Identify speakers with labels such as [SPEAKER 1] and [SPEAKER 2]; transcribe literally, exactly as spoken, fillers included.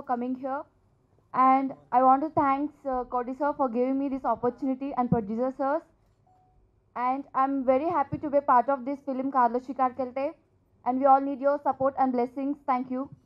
[SPEAKER 1] coming here. And I want to thank uh, Cody sir for giving me this opportunity and producer sirs. And I'm very happy to be part of this film Carulo Shikarukelithe. And we all need your support and blessings. Thank you.